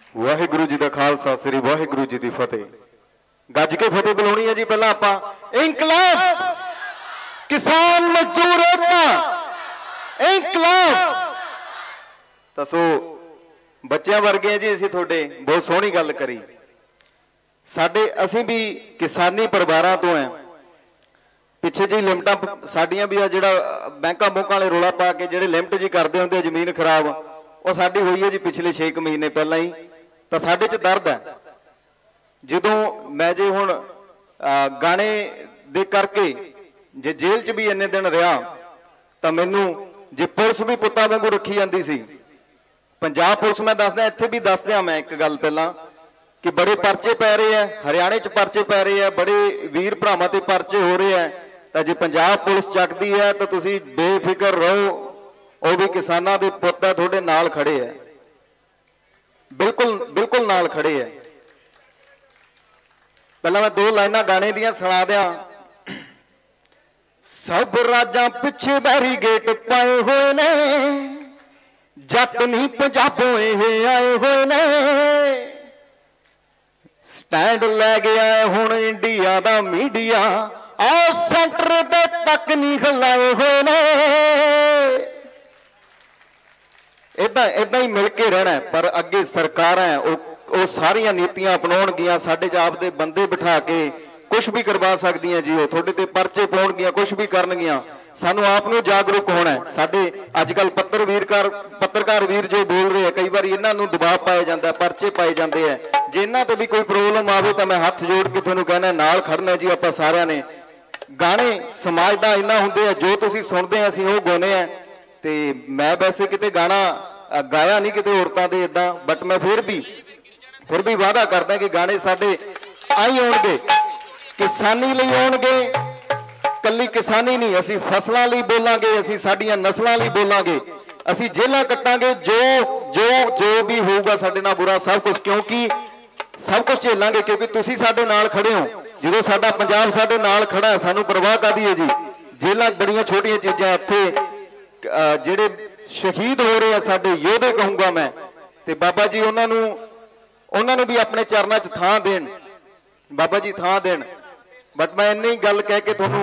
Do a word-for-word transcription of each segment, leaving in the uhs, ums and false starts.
वाहिगुरु जी का खालसा श्री वाहिगुरु जी की फतेह। गज के फतेह बुलानी है जी। पहला आप इंकलाब किसान मजदूर एकता इंकलाब। दसो बच्चों वर्गे जी असीं थोड़े बहुत सोहनी गल करी। साडे असीं भी किसानी परिवारां तो हैं। पिछे जी लिमटां साडियां भी आ जिहड़ा बैंकां बुंकां वाले रौला पा के जिहड़े लिमट जी करदे हुंदे जमीन खराब वो साडी होई है जी पिछले छे क महीने पहला ही। तो साडे च दर्द है जदों मैं जे हुण गाने दे करके जे जेल च भी इन्ने दिन रहा तो मैनू जे पुलिस भी पुत्तां वांगू रखी जांदी सी। पंजाब पुलिस मैं दसदा इत्थे भी दस दियां मैं एक गल पहला कि बड़े परचे पै रहे हैं, हरियाणे च परचे पै रहे हैं, बड़े वीर भरावां ते परचे हो रहे हैं। तो जे पंजाब पुलिस चकदी है तो तुसीं बेफिक्र रहो, वो भी किसानां दे पुत्त तुहाडे नाल खड़े है, बिल्कुल बिल्कुल नाल खड़े है। पहला मैं दो लाइनां गाने दियां सुणा दियां। सब राजां पिछे बैरीगेट पाए हुए ने, जट नहीं पंजाबों ये आए हुए ने, स्टैंड लै गया हुण इंडिया दा मीडिया, आ सेंटर दे तक नहीं खलाए हुए ने। इदा इदा ही मिल के रहना है। पर अगे सरकार है वो सारिया नीतियां अपनाउणगियां, साडे च आपदे बंदे बिठा के कुछ भी करवा सकदियां जी। वो थोड़े ते परचे पाउणगियां, कुछ भी करनगियां। सानू आप नूं जागरूक होना है। साडे अजकल पत्र वीरकार पत्रकार वीर जो बोल रहे हैं, कई बार इन्हां नूं दबाव पाया जाता है, परचे पाए जाते हैं। जे इन्हां ते भी कोई प्रॉब्लम आवे तो मैं हाथ जोड़ के तुहानूं कहना नाल खड़ना जी। आपां सारिਆਂ ने गाने समाज दा इन्ना हुंदे आ जो तुसीं सुणदे असीं वो गाउने आ। ते मैं वैसे किते गाना गाया नहीं किते औरतां दे इदां, बट मैं फिर भी फिर भी वादा करदा कि गाने साडे आई आउणगे, किसानी लई आउणगे। कल्ली किसानी नहीं, असीं फसलां लई बोलांगे, असीं साडीआं नस्लां लई बोलांगे, असीं जेलां कट्टांगे, जो जो जो भी होऊगा साडे नाल बुरा सब कुछ, क्योंकि सब कुछ झेलांगे क्योंकि तुसीं साडे नाल खड़े हो। जो साडा पंजाब साडे नाल खड़ा है, सानू परवाह कादी है जी। जेलां बड़ियां छोटियां चीज़ां, इत्थे जिहड़े शहीद हो रहे हैं साडे योधे कहूँगा मैं, ते बाबा जी उन्हां नूं उन्हां नूं भी अपने चरनां च थां देण, बाबा जी थां देण। बट मैं इन्नी गल कह के तुहानूं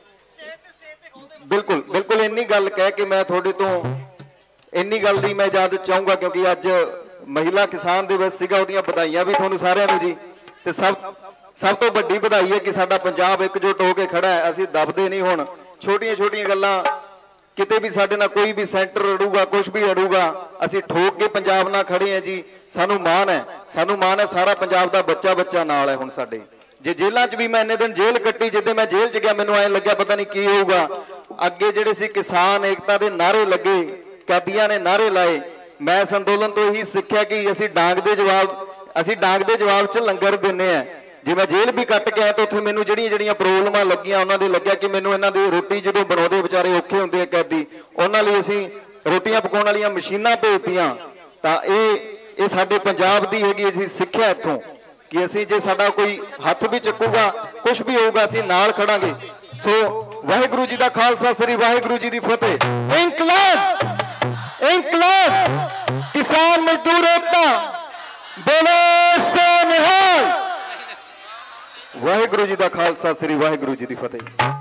बिल्कुल बिल्कुल इन्नी गल कह के मैं थोड़े तो इन्नी गल दी मैं इजाजत चाहूँगा, क्योंकि अज महिला किसान दिवस सीगा, उहदियां बधाइयां भी तुहानूं सारिआं नूं जी। ते सब सब तो वड्डी बधाई है कि साडा पंजाब एकजुट होकर खड़ा है। असीं दबदे नहीं। हुण छोटियां छोटियां गल्लां किते भी साडे नाल कोई भी सेंटर अड़ूगा, कुछ भी अड़ूगा, असीं ठोक के पंजाब नाल खड़े हैं जी। सानू मान है, सानू मान है, सारा पंजाब दा बच्चा बच्चा नाल है। हुण साडे जे जेलां च भी मैं इन्ने दिन जेल कट्टी, जिद्दे मैं जेल च गया मैनूं ऐ लग्या पता नहीं की होऊगा। अगे जिहड़े सी किसान एकता दे नारे लगे, कैदियां ने नारे लाए। मैं इस अंदोलन तो यही सिੱਖਿਆ कि असीं डांग दे जवाब असीं डांग दे जवाब च लंगर दिंदे आ। जे मैं जेल भी कट के आया तो उत्थे मैनूं जिहड़ियां जिहड़ियां प्रॉब्लमां लगियां उन्हां दे लग्या कि मैनूं इन्हां दी रोटी जदों बनाउंदे बेचारे औखे हुंदे आ कैदी, उन्हां लई असीं रोटियां पकाउण वालीਆਂ मशीनां भेजतीਆਂ। तां ਇਹ ਇਹ ਸਾਡੇ पंजाब दी हैगी असीं सिੱਖਿਆ इत्थों कि असीं जे साडा कोई हत्थ भी चुकूगा, कुछ भी होऊगा, असीं नाल खड़ांगे। सो वाहिगुरू जी दा खालसा श्री वाहिगुरू जी दी फतेह। इंकलाब इंकलाब किसान मजदूर एकता बोलो सो निहाल। वाहिगुरू जी दा खालसा श्री वाहिगुरू जी दी फतेह।